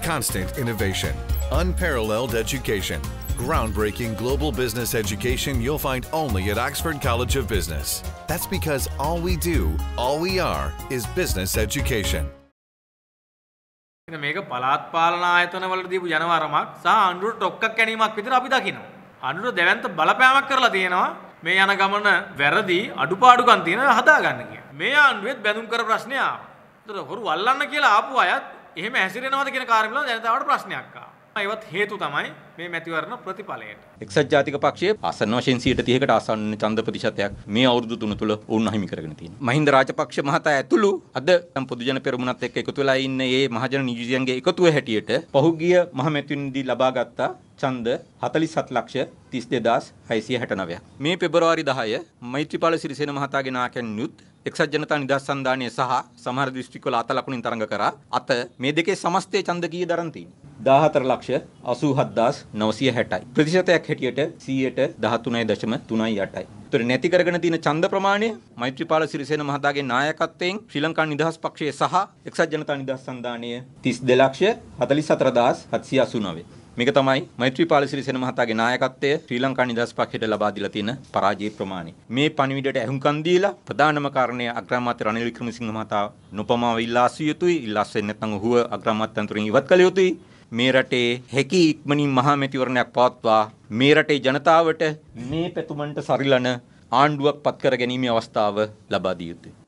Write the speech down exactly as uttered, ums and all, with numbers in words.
Constant innovation, unparalleled education, groundbreaking global business education you'll find only at Oxford College of Business. That's because all we do, all we are, is business education. මේක පළාත් පාලන ආයතන වලට දීපු ජනවරමක් සහ අඳුරට ටොක්කක් ගැනීමක් විතර අපි දකිනවා. අඳුර දෙවන්ත බලපෑමක් කරලා තියෙනවා මේ යන ගමන වැරදි අඩුපාඩුකම් තියෙනවා හදාගන්න කියන. මේ ආණ්ඩුවෙත් බැඳුම් කර ප්‍රශ්නය ආවා. ඒතර හොරු වල්ලන්න කියලා ආපු අයත් එහෙම හැසිරෙනවද කියන කාර්යවල ජනතාවට ප්‍රශ්නයක් ආවා. ඒවත් හේතු තමයි මේ මැතිවරණ ප්‍රතිඵලයට. එක්සත් ජාතික පක්ෂයේ ආසන්න වශයෙන් සියයට තිහකට ආසන්න ඡන්ද ප්‍රතිශතයක් මේ අවුරුදු තුන තුළ වුන් හිමි කරගෙන තියෙනවා. මහින්ද රාජපක්ෂ මහතා ඇතුළු අද පොදු ජන පෙරමුණත් එක්ක එකතු වෙලා ඉන්න මේ මහජන නියෝජිතයන්ගේ එකතුව හැටියට පහුගිය මහ මැතිවරණදී ලබාගත් ඡන්ද හතළිස් හත් ලක්ෂ තිස් දෙදාස් හයසිය හැටනවයක්. මේ පෙබරවාරි දහය මෛත්‍රීපාල සිරිසේන මහතාගේ නායකයන් යුත් එක්සත් ජනතා නිදහස් සන්ධානයේ සහ සමහර දිස්ත්‍රික්කවල අත ලකුණින් තරඟ කරා. අත මේ දෙකේ සමස්තයේ ඡන්ද කීය දරන් තියෙන්නේ? දාහතර ලක්ෂ අසූහත් හදාස් නවසිය හැටයි. ප්‍රතිශතයක් හැටියට සියයට දහතුනයි දශම තුනයි අටයි. ඒතර නැති කරගෙන තියෙන ඡන්ද ප්‍රමාණය මෛත්‍රීපාල සිරිසේන මහතාගේ නායකත්වයෙන් ශ්‍රී ලංකා නිදහස් පක්ෂයේ සහ එක්සත් ජනතා නිදහස් සන්ධානයේ තිස් දෙක ලක්ෂ හතළිස් හතර හදාස් හත්සිය අසූනවය. මේක තමයි මෛත්‍රීපාල සිරිසේන මහතාගේ නායකත්වය ශ්‍රී ලංකා නිදහස් පක්ෂයට ලබා දීලා තියෙන පරාජය ප්‍රමාණය. මේ පණිවිඩයට ඇහුම්කන් දීලා ප්‍රධානම කාරණය අග්‍රාමාත්‍ය රනිල් වික්‍රමසිංහ මහතා නොපමාව ඉල්ලා සිටිය යුතුයි. ඉල්ලා වෙන්නේ නැත්නම් ඔහුව අග්‍රාමාත්‍යන්තරින් ඉවත් කළ යුතුයි. මේ රටේ හැකි ඉක්මනින් මහා මැතිවරණයක් පවත්වා මේ රටේ ජනතාවට මේ පැතුමන්ට සරිලන ආණ්ඩුවක් පත් කර ගැනීමේ අවස්ථාව ලබා දිය යුතුයි.